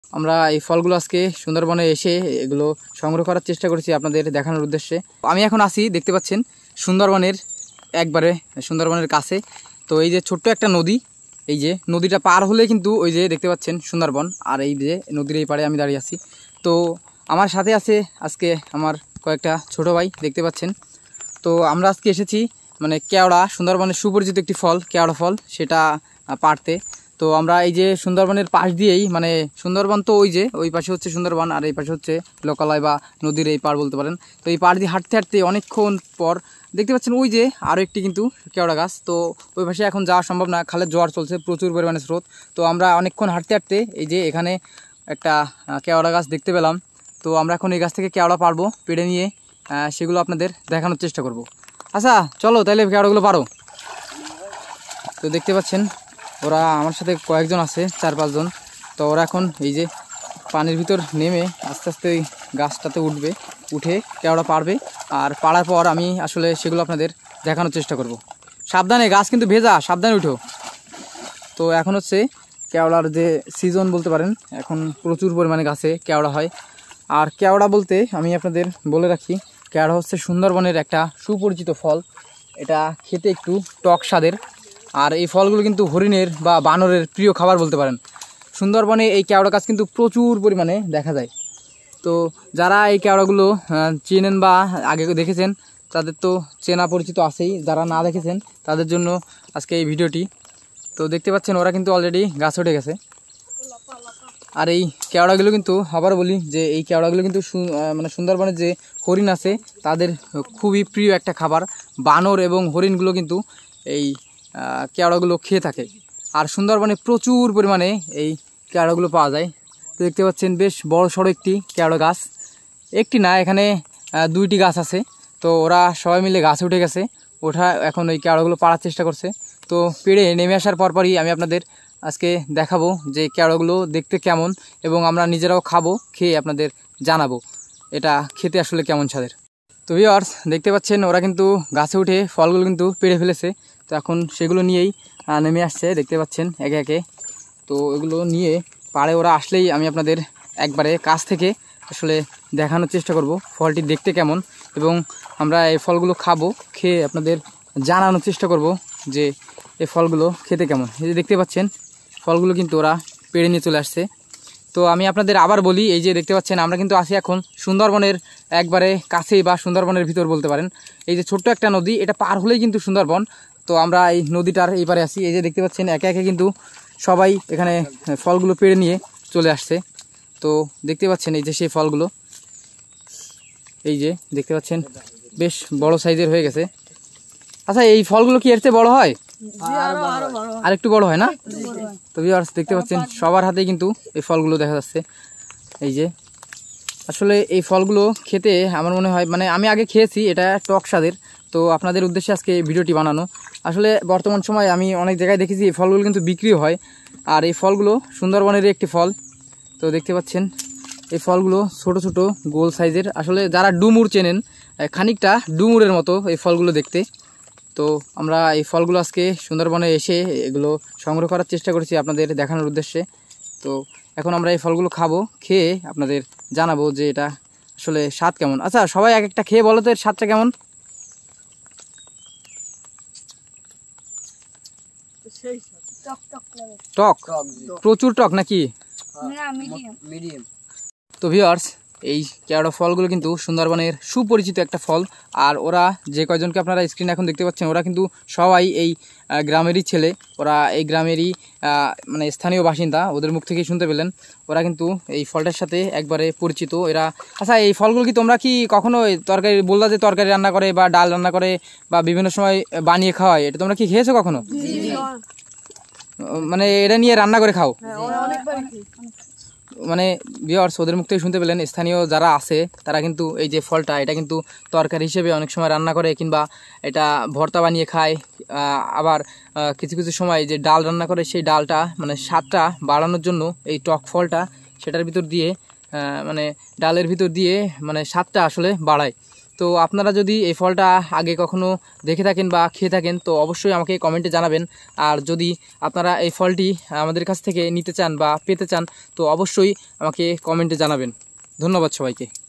আমরা এই ফলগুলো আজকে সুন্দরবনে এসে এগুলো সংগ্রহ করার চেষ্টা করেছি আপনাদের দেখানোর উদ্দেশ্যে। আমি এখন আসি, দেখতে পাচ্ছেন সুন্দরবনের সুন্দরবনের কাছে। তো এই যে ছোট্ট একটা নদী, এই যে নদীটা পার হলে কিন্তু ওই যে দেখতে পাচ্ছেন সুন্দরবন, আর এই যে নদীর এই পাড়ে আমি দাঁড়িয়ে আছি। তো আমার সাথে আছে আজকে আমার কয়েকটা ছোট ভাই, দেখতে পাচ্ছেন। তো আমরা আজকে এসেছি মানে কেওড়া, সুন্দরবনের সুপরিচিত একটি ফল কেওড়া ফল, সেটা পাড়তে। তো আমরা এই যে সুন্দরবনের পাশ দিয়েই, মানে সুন্দরবন তো ওই যে ওই পাশে হচ্ছে সুন্দরবন, আর এই পাশে হচ্ছে লোকালয় বা নদীর এই পাড় বলতে পারেন। তো এই পাড় দিয়ে হাঁটতে হাঁটতে অনেকক্ষণ পর দেখতে পাচ্ছেন ওই যে আরও একটি কিন্তু কেওড়া গাছ। তো ওই পাশে এখন যাওয়া সম্ভব না, খালের জোয়ার চলছে, প্রচুর পরিমাণে স্রোত। তো আমরা অনেকক্ষণ হাঁটতে হাঁটতে এই যে এখানে একটা কেওড়া গাছ দেখতে পেলাম। তো আমরা এখন এই গাছ থেকে কেওড়া পারবো, পেড়ে নিয়ে সেগুলো আপনাদের দেখানোর চেষ্টা করব। আচ্ছা চলো তাহলে কেওড়াগুলো পারো। তো দেখতে পাচ্ছেন ওরা আমার সাথে কয়েকজন আছে, 4-5 জন। তো ওরা এখন এই যে পানির ভিতর নেমে আস্তে আস্তে ওই গাছটাতে উঠে কেওড়া পারবে। আর পাড়ার পর আমি আসলে সেগুলো আপনাদের দেখানোর চেষ্টা করব। সাবধানে, গাছ কিন্তু ভেজা, সাবধানে উঠো। তো এখন হচ্ছে কেওড়ার যে সিজন বলতে পারেন, এখন প্রচুর পরিমাণে গাছে কেওড়া হয়। আর কেওড়া বলতে আমি আপনাদের বলে রাখি, কেওড়া হচ্ছে সুন্দরবনের একটা সুপরিচিত ফল। এটা খেতে একটু টক স্বাদের, আর এই ফলগুলো কিন্তু হরিণের বা বানরের প্রিয় খাবার বলতে পারেন। সুন্দরবনে এই কেওড়া গাছ কিন্তু প্রচুর পরিমাণে দেখা যায়। তো যারা এই কেওড়াগুলো চেনেন বা আগে দেখেছেন তাদের তো চেনা পরিচিত আছেই, যারা না দেখেছেন তাদের জন্য আজকে এই ভিডিওটি। তো দেখতে পাচ্ছেন ওরা কিন্তু অলরেডি গাছ উঠে গেছে। আর এই কেওড়াগুলো কিন্তু আবার বলি যে এই কেওড়াগুলো কিন্তু মানে সুন্দরবনের যে হরিণ আছে তাদের খুবই প্রিয় একটা খাবার। বানর এবং হরিণগুলো কিন্তু এই কেওড়াগুলো খেয়ে থাকে। আর সুন্দরবনে প্রচুর পরিমাণে এই কেওড়াগুলো পাওয়া যায়। তো দেখতে পাচ্ছেন বেশ বড় সড়ো একটি কেওড়া গাছ, একটি না এখানে 2টি গাছ আছে। তো ওরা সবাই মিলে গাছে উঠে গেছে, ওঠা এখন ওই কেওড়াগুলো পাড়ার চেষ্টা করছে। তো পেড়ে নেমে আসার পরপরই আমি আপনাদের আজকে দেখাবো যে কেওড়াগুলো দেখতে কেমন, এবং আমরা নিজেরাও খাবো, খেয়ে আপনাদের জানাবো এটা খেতে আসলে কেমন স্বাদের। তো ভিউয়ার্স দেখতে পাচ্ছেন ওরা কিন্তু গাছে উঠে ফলগুলো কিন্তু পেড়ে ফেলেছে। তো এখন সেগুলো নিয়েই নেমে আসছে, দেখতে পাচ্ছেন একে একে। তো এগুলো নিয়ে পাড়ে ওরা আসলেই আমি আপনাদের একবারে কাছ থেকে আসলে দেখানোর চেষ্টা করব ফলটি দেখতে কেমন, এবং আমরা এই ফলগুলো খাবো, খেয়ে আপনাদের জানানোর চেষ্টা করব যে এই ফলগুলো খেতে কেমন। এই যে দেখতে পাচ্ছেন ফলগুলো কিন্তু ওরা পেড়ে নিয়ে চলে আসছে। তো আমি আপনাদের আবার বলি, এই যে দেখতে পাচ্ছেন আমরা কিন্তু আছি এখন সুন্দরবনের একবারে কাছেই বা সুন্দরবনের ভিতর বলতে পারেন। এই যে ছোট্ট একটা নদী, এটা পার হলেই কিন্তু সুন্দরবন। তো আমরা এই নদীটার এই পারে আছি। এই যে দেখতে পাচ্ছেন একে একে কিন্তু সবাই এখানে ফলগুলো পেড়ে নিয়ে চলে আসছে। তো দেখতে পাচ্ছেন এই যে সেই ফলগুলো, এই যে দেখতে পাচ্ছেন বেশ বড় সাইজের হয়ে গেছে। আচ্ছা এই ফলগুলো কি এর চেয়ে বড় হয়? আর একটু বড় হয় না? তো ভিউয়ার্স দেখতে পাচ্ছেন সবার হাতেই কিন্তু এই ফলগুলো দেখা যাচ্ছে। এই যে আসলে এই ফলগুলো খেতে আমার মনে হয়, মানে আমি আগে খেয়েছি, এটা টক স্বাদের। তো আপনাদের উদ্দেশ্যে আজকে এই ভিডিওটি বানানো। আসলে বর্তমান সময়ে আমি অনেক জায়গায় দেখেছি এই ফলগুলো কিন্তু বিক্রিও হয়, আর এই ফলগুলো সুন্দরবনেরই একটি ফল। তো দেখতে পাচ্ছেন এই ফলগুলো ছোট ছোট গোল সাইজের, আসলে যারা ডুমুর চেনেন খানিকটা ডুমুরের মতো এই ফলগুলো দেখতে। তো আমরা এই ফলগুলো আজকে সুন্দরবনে এসে এগুলো সংগ্রহ করার চেষ্টা করেছি আপনাদের দেখানোর উদ্দেশ্যে। তো এখন আমরা এই ফলগুলো খাবো, খেয়ে আপনাদের জানাবো যে এটা আসলে স্বাদ কেমন। আচ্ছা সবাই এক একটা খেয়ে বলো তো এর স্বাদটা কেমন? টক, প্রচুর টক নাকি? তো ভিউয়ার্স এই কেওড়া ফলগুলো কিন্তু সুন্দরবনের সুপরিচিত একটা ফল। আর ওরা যে কয়জনকে আপনারা স্ক্রিনে এখন দেখতে পাচ্ছেন ওরা কিন্তু সবাই এই গ্রামেরই ছেলে, ওরা এই গ্রামেরই মানে স্থানীয় বাসিন্দা, ওদের মুখ থেকেই শুনতে পেলেন। ওরা কিন্তু এই ফলটার সাথে একবারে পরিচিত এরা। আচ্ছা এই ফলগুলো কি তোমরা কি কখনো তরকারি, বললা যে তরকারি রান্না করে বা ডাল রান্না করে বা বিভিন্ন সময় বানিয়ে খাওয়ায়, এটা তোমরা কি খেয়েছো কখনো? মানে এটা নিয়ে রান্না করে খাও? মানে ভিউয়ার্স ওদের মুখ থেকে শুনতে পেলেন, স্থানীয় যারা আছে তারা কিন্তু এই যে ফলটা, এটা কিন্তু তরকারি হিসেবে অনেক সময় রান্না করে, কিংবা এটা ভর্তা বানিয়ে খায়। আবার কিছু কিছু সময় যে ডাল রান্না করে সেই ডালটা মানে স্বাদটা বাড়ানোর জন্য এই টক ফলটা সেটার ভিতর দিয়ে মানে ডালের ভিতর দিয়ে মানে স্বাদটা আসলে বাড়ায়। তো তো আপনারা যদি এই ফলটা আগে কখনো দেখে থাকেন বা খেয়ে থাকেন তো অবশ্যই আমাকে কমেন্টে জানাবেন। আর যদি আপনারা এই ফলটি আমাদের কাছ থেকে নিতে চান বা পেতে চান তো অবশ্যই আমাকে কমেন্টে জানাবেন। ধন্যবাদ সবাইকে।